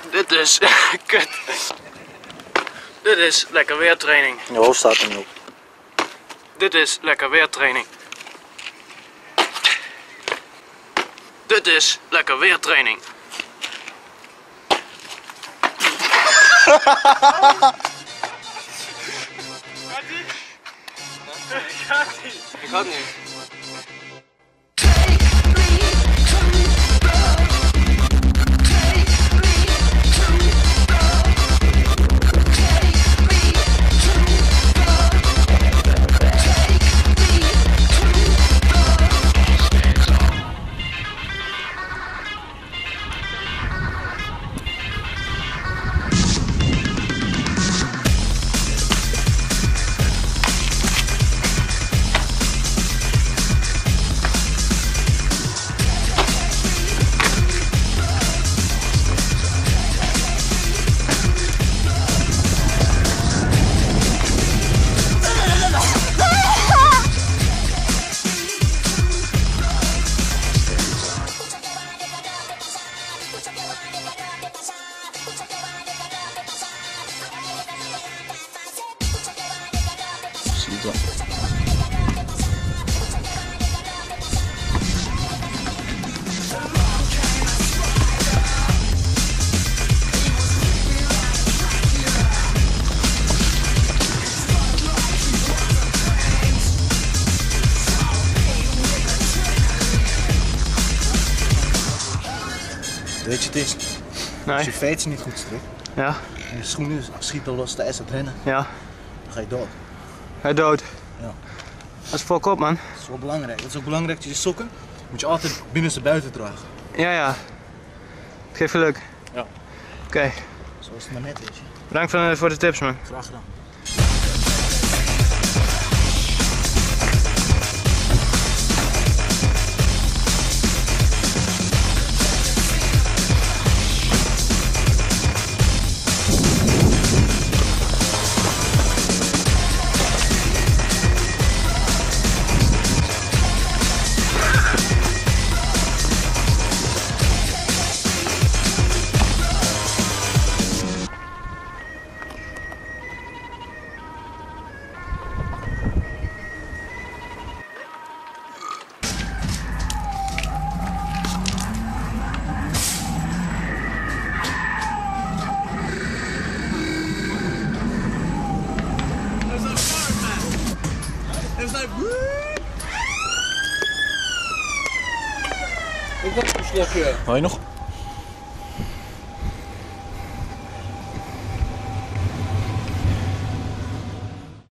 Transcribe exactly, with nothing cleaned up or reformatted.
Dit is kut. Dit is lekker weertraining. Je hoofd staat er niet op. Dit is lekker weertraining. Dit is lekker weertraining. Ik had niet. Ziet Weet je het is? Nee. Als je veets niet goed strikt Ja. en je schoenen schieten los tijdens het rennen, Ja. dan ga je dood. Hij dood. Ja. Dat is volk op, man. Dat is wel belangrijk. Het is ook belangrijk dat je sokken moet je altijd binnenste buiten dragen. Ja, ja. Geef geluk. Ja. Oké. Okay. Zoals het maar net is. Bedankt voor, voor de tips, man. Graag gedaan. Ik heb een slokje. Wil je nog?